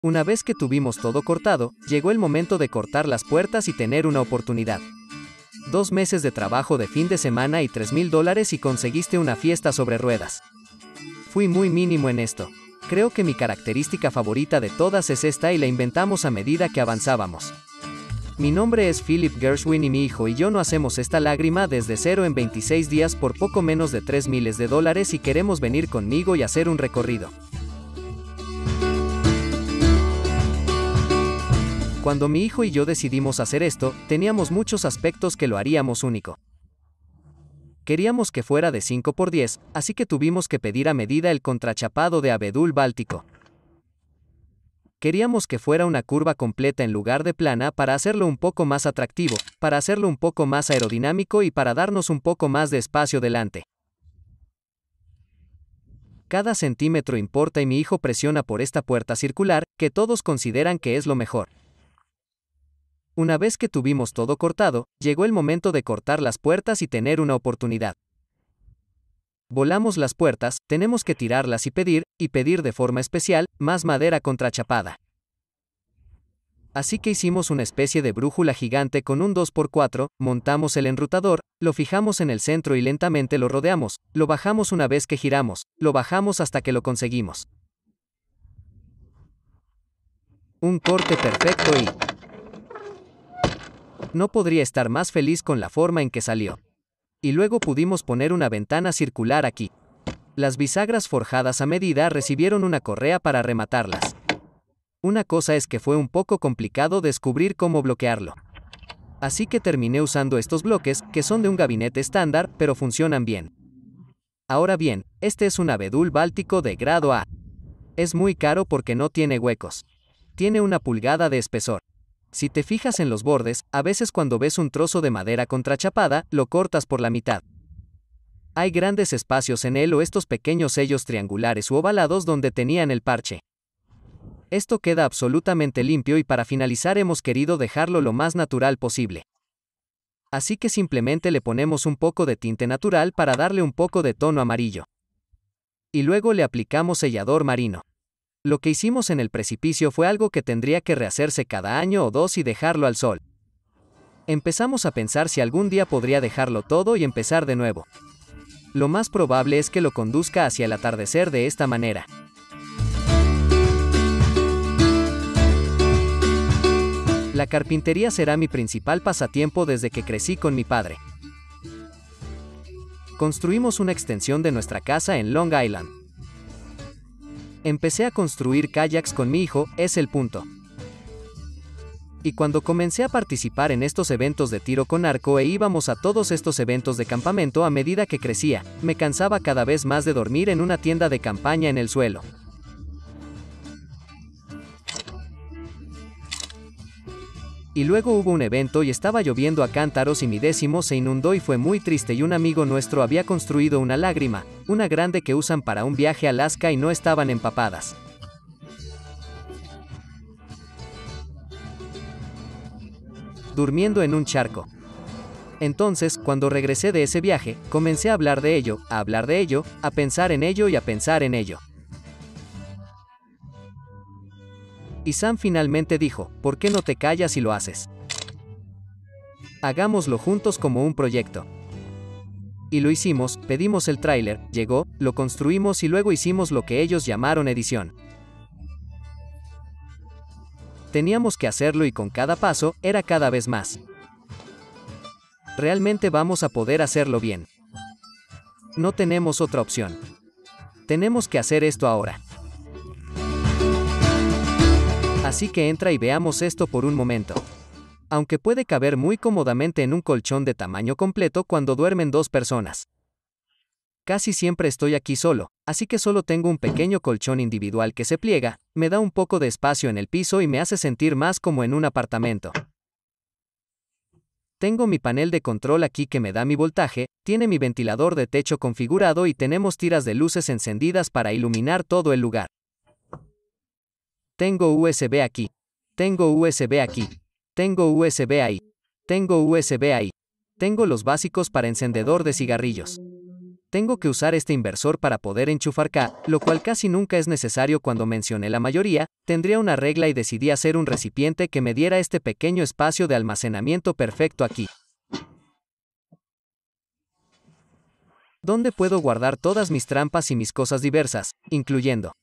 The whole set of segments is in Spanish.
Una vez que tuvimos todo cortado, llegó el momento de cortar las puertas y tener una oportunidad. 2 meses de trabajo de fin de semana y $3,000 y conseguiste una fiesta sobre ruedas. Fui muy mínimo en esto. Creo que mi característica favorita de todas es esta y la inventamos a medida que avanzábamos. Mi nombre es Philip Gershwin y mi hijo y yo no hacemos esta lágrima desde 0 en 26 días por poco menos de $3,000 y queremos venir conmigo y hacer un recorrido. Cuando mi hijo y yo decidimos hacer esto, teníamos muchos aspectos que lo haríamos único. Queríamos que fuera de 5x10, así que tuvimos que pedir a medida el contrachapado de abedul báltico. Queríamos que fuera una curva completa en lugar de plana para hacerlo un poco más atractivo, para hacerlo un poco más aerodinámico y para darnos un poco más de espacio delante. Cada centímetro importa y mi hijo presiona por esta puerta circular, que todos consideran que es lo mejor. Una vez que tuvimos todo cortado, llegó el momento de cortar las puertas y tener una oportunidad. Volamos las puertas, tenemos que tirarlas y pedir de forma especial, más madera contrachapada. Así que hicimos una especie de brújula gigante con un 2x4, montamos el enrutador, lo fijamos en el centro y lentamente lo rodeamos, lo bajamos una vez que giramos, lo bajamos hasta que lo conseguimos. Un corte perfecto y... no podría estar más feliz con la forma en que salió. Y luego pudimos poner una ventana circular aquí. Las bisagras forjadas a medida recibieron una correa para rematarlas. Una cosa es que fue un poco complicado descubrir cómo bloquearlo. Así que terminé usando estos bloques, que son de un gabinete estándar, pero funcionan bien. Ahora bien, este es un abedul báltico de grado A. Es muy caro porque no tiene huecos. Tiene 1 pulgada de espesor. Si te fijas en los bordes, a veces cuando ves un trozo de madera contrachapada, lo cortas por la mitad. Hay grandes espacios en él o estos pequeños sellos triangulares u ovalados donde tenían el parche. Esto queda absolutamente limpio y para finalizar hemos querido dejarlo lo más natural posible. Así que simplemente le ponemos un poco de tinte natural para darle un poco de tono amarillo. Y luego le aplicamos sellador marino. Lo que hicimos en el precipicio fue algo que tendría que rehacerse cada año o 2 y dejarlo al sol. Empezamos a pensar si algún día podría dejarlo todo y empezar de nuevo. Lo más probable es que lo conduzca hacia el atardecer de esta manera. La carpintería será mi principal pasatiempo desde que crecí con mi padre. Construimos una extensión de nuestra casa en Long Island. Empecé a construir kayaks con mi hijo, es el punto. Y cuando comencé a participar en estos eventos de tiro con arco e íbamos a todos estos eventos de campamento a medida que crecía, me cansaba cada vez más de dormir en una tienda de campaña en el suelo. Y luego hubo un evento y estaba lloviendo a cántaros y mi 10º se inundó y fue muy triste y un amigo nuestro había construido una lágrima, una grande que usan para un viaje a Alaska y no estaban empapadas. Durmiendo en un charco. Entonces, cuando regresé de ese viaje, comencé a hablar de ello, a pensar en ello y a pensar en ello. Y Sam finalmente dijo, ¿por qué no te callas y lo haces? Hagámoslo juntos como un proyecto. Y lo hicimos, pedimos el tráiler, llegó, lo construimos y luego hicimos lo que ellos llamaron edición. Teníamos que hacerlo y con cada paso, era cada vez más. Realmente vamos a poder hacerlo bien. No tenemos otra opción. Tenemos que hacer esto ahora. Así que entra y veamos esto por un momento. Aunque puede caber muy cómodamente en un colchón de tamaño completo cuando duermen 2 personas. Casi siempre estoy aquí solo, así que solo tengo un pequeño colchón individual que se pliega, me da un poco de espacio en el piso y me hace sentir más como en un apartamento. Tengo mi panel de control aquí que me da mi voltaje, tiene mi ventilador de techo configurado y tenemos tiras de luces encendidas para iluminar todo el lugar. Tengo USB aquí. Tengo USB aquí. Tengo USB ahí. Tengo USB ahí. Tengo los básicos para encendedor de cigarrillos. Tengo que usar este inversor para poder enchufar K, lo cual casi nunca es necesario cuando mencioné la mayoría, tendría una regla y decidí hacer un recipiente que me diera este pequeño espacio de almacenamiento perfecto aquí, donde puedo guardar todas mis trampas y mis cosas diversas, incluyendo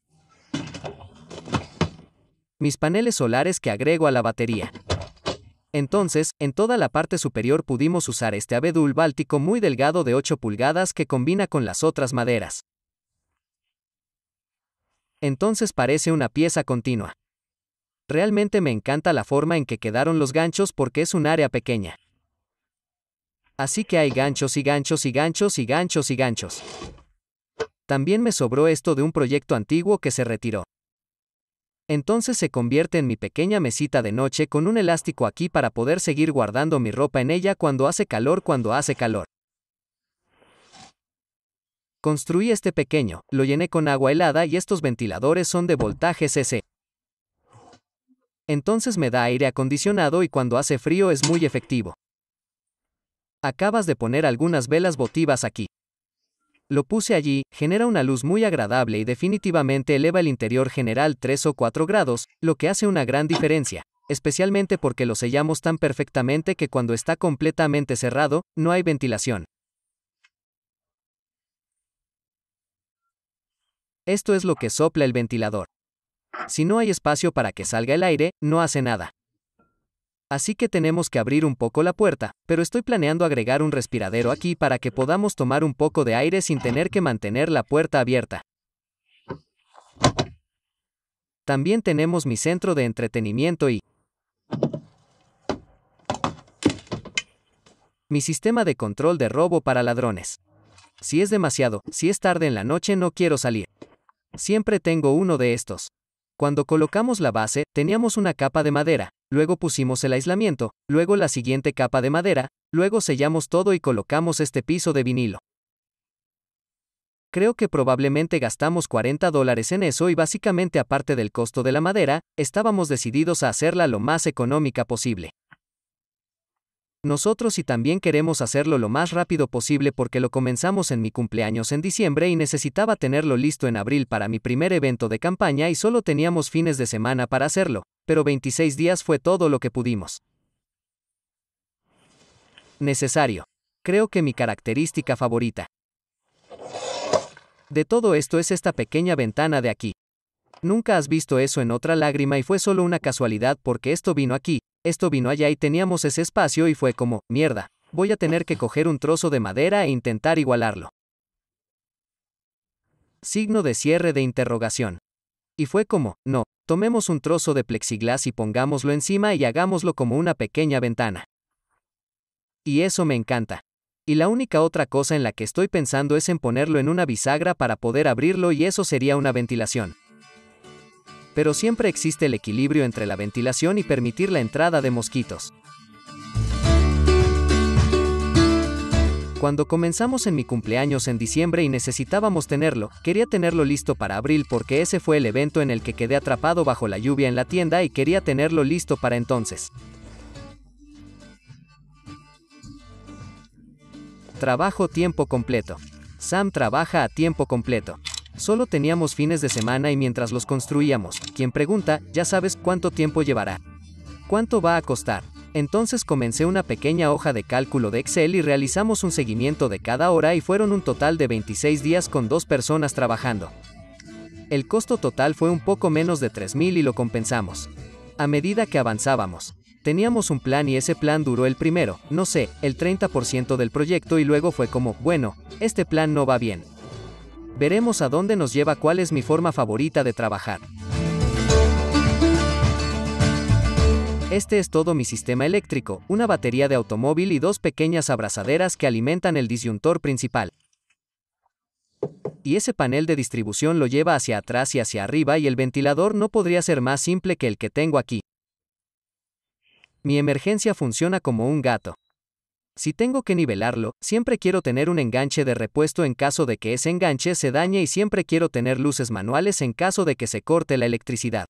mis paneles solares que agrego a la batería. Entonces, en toda la parte superior pudimos usar este abedul báltico muy delgado de 8 pulgadas que combina con las otras maderas. Entonces parece una pieza continua. Realmente me encanta la forma en que quedaron los ganchos porque es un área pequeña. Así que hay ganchos y ganchos y ganchos y ganchos y ganchos. También me sobró esto de un proyecto antiguo que se retiró. Entonces se convierte en mi pequeña mesita de noche con un elástico aquí para poder seguir guardando mi ropa en ella cuando hace calor. Construí este pequeño, lo llené con agua helada y estos ventiladores son de voltaje CC. Entonces me da aire acondicionado y cuando hace frío es muy efectivo. Acabas de poner algunas velas votivas aquí. Lo puse allí, genera una luz muy agradable y definitivamente eleva el interior general 3 o 4 grados, lo que hace una gran diferencia, especialmente porque lo sellamos tan perfectamente que cuando está completamente cerrado, no hay ventilación. Esto es lo que sopla el ventilador. Si no hay espacio para que salga el aire, no hace nada. Así que tenemos que abrir un poco la puerta, pero estoy planeando agregar un respiradero aquí para que podamos tomar un poco de aire sin tener que mantener la puerta abierta. También tenemos mi centro de entretenimiento y mi sistema de control de robo para ladrones. Si es demasiado, si es tarde en la noche no quiero salir. Siempre tengo uno de estos. Cuando colocamos la base, teníamos una capa de madera, luego pusimos el aislamiento, luego la siguiente capa de madera, luego sellamos todo y colocamos este piso de vinilo. Creo que probablemente gastamos $40 en eso y básicamente aparte del costo de la madera, estábamos decididos a hacerla lo más económica posible. Nosotros y también queremos hacerlo lo más rápido posible porque lo comenzamos en mi cumpleaños en diciembre y necesitaba tenerlo listo en abril para mi primer evento de campaña y solo teníamos fines de semana para hacerlo, pero 26 días fue todo lo que pudimos. Necesario. Creo que mi característica favorita de todo esto es esta pequeña ventana de aquí. Nunca has visto eso en otra lágrima y fue solo una casualidad porque esto vino aquí, esto vino allá y teníamos ese espacio y fue como, mierda, voy a tener que coger un trozo de madera e intentar igualarlo. Signo de cierre de interrogación. Y fue como, no, tomemos un trozo de plexiglas y pongámoslo encima y hagámoslo como una pequeña ventana. Y eso me encanta. Y la única otra cosa en la que estoy pensando es en ponerlo en una bisagra para poder abrirlo y eso sería una ventilación. Pero siempre existe el equilibrio entre la ventilación y permitir la entrada de mosquitos. Cuando comenzamos en mi cumpleaños en diciembre y necesitábamos tenerlo, quería tenerlo listo para abril porque ese fue el evento en el que quedé atrapado bajo la lluvia en la tienda y quería tenerlo listo para entonces. Trabajo tiempo completo. Sam trabaja a tiempo completo. Solo teníamos fines de semana y mientras los construíamos, quien pregunta, ya sabes cuánto tiempo llevará. ¿Cuánto va a costar? Entonces comencé una pequeña hoja de cálculo de Excel y realizamos un seguimiento de cada hora y fueron un total de 26 días con 2 personas trabajando. El costo total fue un poco menos de $3,000 y lo compensamos. A medida que avanzábamos, teníamos un plan y ese plan duró el 30% del proyecto y luego fue como, bueno, este plan no va bien. Veremos a dónde nos lleva. ¿Cuál es mi forma favorita de trabajar? Este es todo mi sistema eléctrico, una batería de automóvil y 2 pequeñas abrazaderas que alimentan el disyuntor principal. Y ese panel de distribución lo lleva hacia atrás y hacia arriba y el ventilador no podría ser más simple que el que tengo aquí. Mi emergencia funciona como un gato. Si tengo que nivelarlo, siempre quiero tener un enganche de repuesto en caso de que ese enganche se dañe y siempre quiero tener luces manuales en caso de que se corte la electricidad.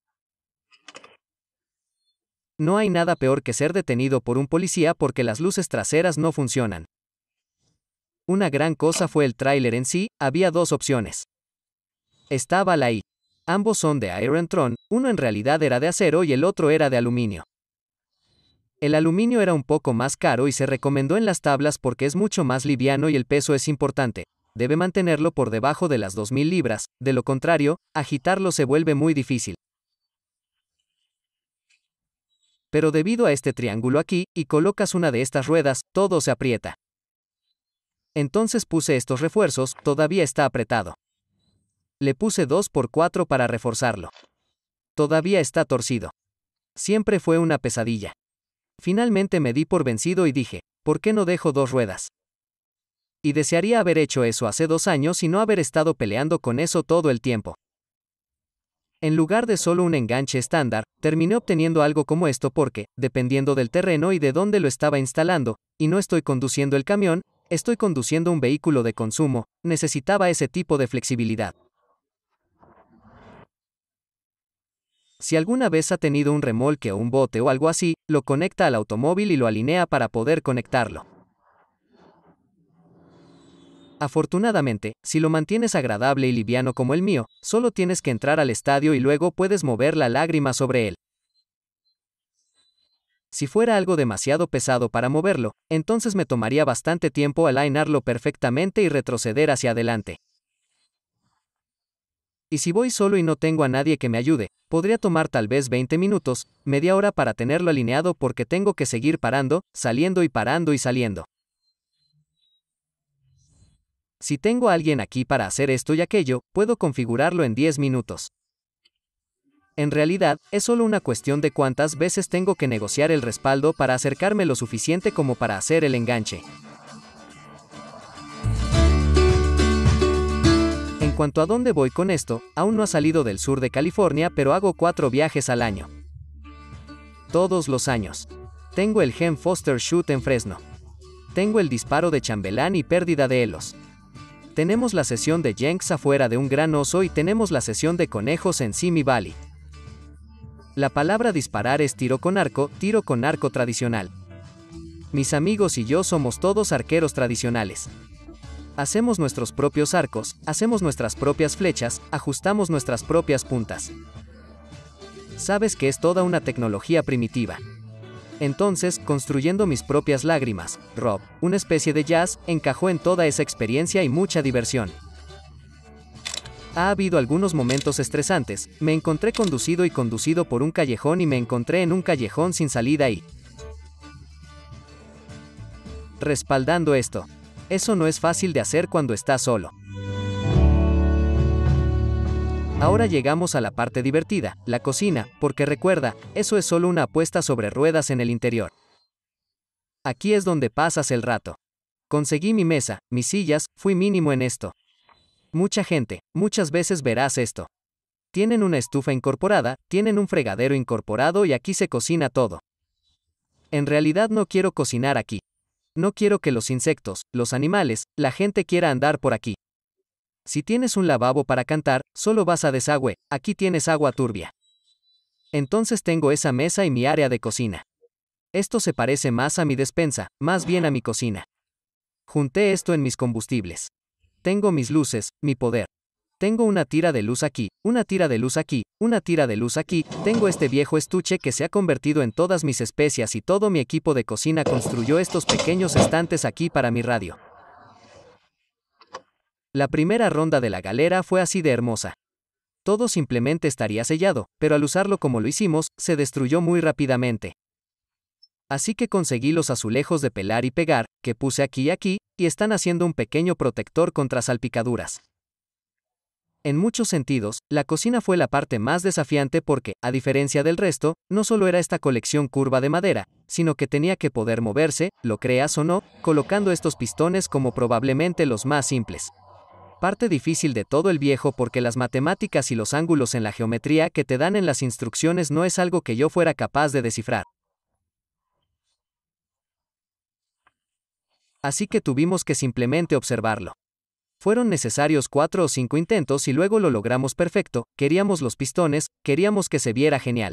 No hay nada peor que ser detenido por un policía porque las luces traseras no funcionan. Una gran cosa fue el tráiler en sí, había dos opciones. Estaba la I. Ambos son de Irontron, uno en realidad era de acero y el otro era de aluminio. El aluminio era un poco más caro y se recomendó en las tablas porque es mucho más liviano y el peso es importante. Debe mantenerlo por debajo de las 2000 libras, de lo contrario, agitarlo se vuelve muy difícil. Pero debido a este triángulo aquí, y colocas una de estas ruedas, todo se aprieta. Entonces puse estos refuerzos, todavía está apretado. Le puse 2x4 para reforzarlo. Todavía está torcido. Siempre fue una pesadilla. Finalmente me di por vencido y dije, ¿por qué no dejo 2 ruedas? Y desearía haber hecho eso hace 2 años y no haber estado peleando con eso todo el tiempo. En lugar de solo un enganche estándar, terminé obteniendo algo como esto porque, dependiendo del terreno y de dónde lo estaba instalando, y no estoy conduciendo el camión, estoy conduciendo un vehículo de consumo, necesitaba ese tipo de flexibilidad. Si alguna vez ha tenido un remolque o un bote o algo así, lo conecta al automóvil y lo alinea para poder conectarlo. Afortunadamente, si lo mantienes agradable y liviano como el mío, solo tienes que entrar al estadio y luego puedes mover la lágrima sobre él. Si fuera algo demasiado pesado para moverlo, entonces me tomaría bastante tiempo alinearlo perfectamente y retroceder hacia adelante. Y si voy solo y no tengo a nadie que me ayude, podría tomar tal vez 20 minutos, media hora para tenerlo alineado porque tengo que seguir parando, saliendo y parando y saliendo. Si tengo a alguien aquí para hacer esto y aquello, puedo configurarlo en 10 minutos. En realidad, es solo una cuestión de cuántas veces tengo que negociar el respaldo para acercarme lo suficiente como para hacer el enganche. En cuanto a dónde voy con esto, aún no ha salido del sur de California, pero hago 4 viajes al año. Todos los años. Tengo el Gem Foster Shoot en Fresno. Tengo el disparo de chambelán y pérdida de helos. Tenemos la sesión de Jenks afuera de un gran oso y tenemos la sesión de conejos en Simi Valley. La palabra disparar es tiro con arco tradicional. Mis amigos y yo somos todos arqueros tradicionales. Hacemos nuestros propios arcos, hacemos nuestras propias flechas, ajustamos nuestras propias puntas. Sabes que es toda una tecnología primitiva. Entonces, construyendo mis propias lágrimas, Rob, una especie de jazz, encajó en toda esa experiencia y mucha diversión. Ha habido algunos momentos estresantes, me encontré conducido por un callejón y me encontré en un callejón sin salida y... respaldando esto. Eso no es fácil de hacer cuando estás solo. Ahora llegamos a la parte divertida, la cocina, porque recuerda, eso es solo una apuesta sobre ruedas en el interior. Aquí es donde pasas el rato. Conseguí mi mesa, mis sillas, fui mínimo en esto. Mucha gente, muchas veces verás esto. Tienen una estufa incorporada, tienen un fregadero incorporado y aquí se cocina todo. En realidad no quiero cocinar aquí. No quiero que los insectos, los animales, la gente quiera andar por aquí. Si tienes un lavabo para cantar, solo vas a desagüe, aquí tienes agua turbia. Entonces tengo esa mesa y mi área de cocina. Esto se parece más a mi despensa, más bien a mi cocina. Junté esto en mis combustibles. Tengo mis luces, mi poder. Tengo una tira de luz aquí, una tira de luz aquí, una tira de luz aquí, tengo este viejo estuche que se ha convertido en todas mis especias y todo mi equipo de cocina construyó estos pequeños estantes aquí para mi radio. La primera ronda de la galera fue así de hermosa. Todo simplemente estaría sellado, pero al usarlo como lo hicimos, se destruyó muy rápidamente. Así que conseguí los azulejos de pelar y pegar, que puse aquí y aquí, y están haciendo un pequeño protector contra salpicaduras. En muchos sentidos, la cocina fue la parte más desafiante porque, a diferencia del resto, no solo era esta colección curva de madera, sino que tenía que poder moverse, lo creas o no, colocando estos pistones como probablemente los más simples. Parte difícil de todo el viejo porque las matemáticas y los ángulos en la geometría que te dan en las instrucciones no es algo que yo fuera capaz de descifrar. Así que tuvimos que simplemente observarlo. Fueron necesarios 4 o 5 intentos y luego lo logramos perfecto, queríamos los pistones, queríamos que se viera genial.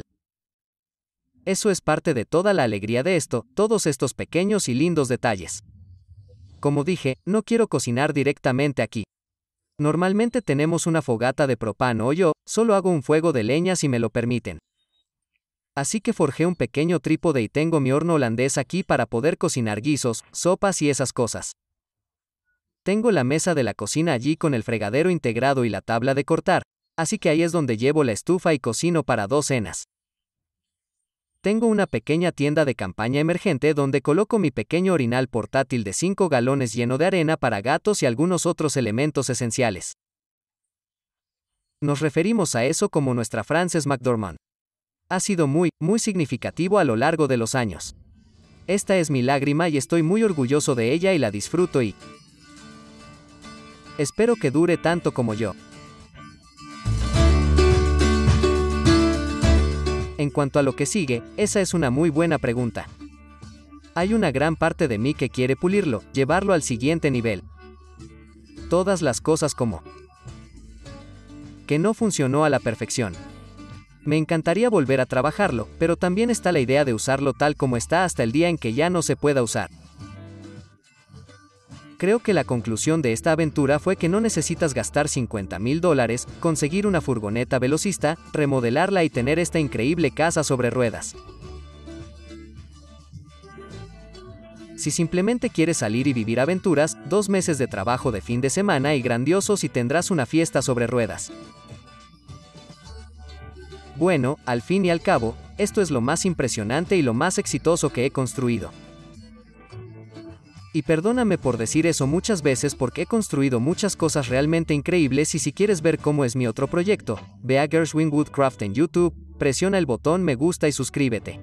Eso es parte de toda la alegría de esto, todos estos pequeños y lindos detalles. como dije, no quiero cocinar directamente aquí. Normalmente tenemos una fogata de propano o yo solo hago un fuego de leña si me lo permiten. Así que forjé un pequeño trípode y tengo mi horno holandés aquí para poder cocinar guisos, sopas y esas cosas. Tengo la mesa de la cocina allí con el fregadero integrado y la tabla de cortar, así que ahí es donde llevo la estufa y cocino para 2 cenas. Tengo una pequeña tienda de campaña emergente donde coloco mi pequeño orinal portátil de 5 galones lleno de arena para gatos y algunos otros elementos esenciales. Nos referimos a eso como nuestra Frances McDormand. Ha sido muy significativo a lo largo de los años. Esta es mi lágrima y estoy muy orgulloso de ella y la disfruto y espero que dure tanto como yo. En cuanto a lo que sigue, esa es una muy buena pregunta. Hay una gran parte de mí que quiere pulirlo, llevarlo al siguiente nivel. Todas las cosas como que no funcionó a la perfección. Me encantaría volver a trabajarlo, pero también está la idea de usarlo tal como está hasta el día en que ya no se pueda usar. Creo que la conclusión de esta aventura fue que no necesitas gastar $50,000, conseguir una furgoneta velocista, remodelarla y tener esta increíble casa sobre ruedas. Si simplemente quieres salir y vivir aventuras, 2 meses de trabajo de fin de semana y grandiosos y tendrás una fiesta sobre ruedas. Bueno, al fin y al cabo, esto es lo más impresionante y lo más exitoso que he construido. Y perdóname por decir eso muchas veces porque he construido muchas cosas realmente increíbles y si quieres ver cómo es mi otro proyecto, ve a Gershwin Woodcraft en YouTube, presiona el botón me gusta y suscríbete.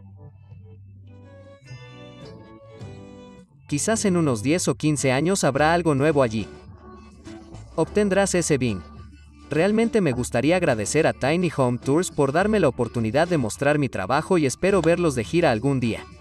Quizás en unos 10 o 15 años habrá algo nuevo allí. Obtendrás ese bin. Realmente me gustaría agradecer a Tiny Home Tours por darme la oportunidad de mostrar mi trabajo y espero verlos de gira algún día.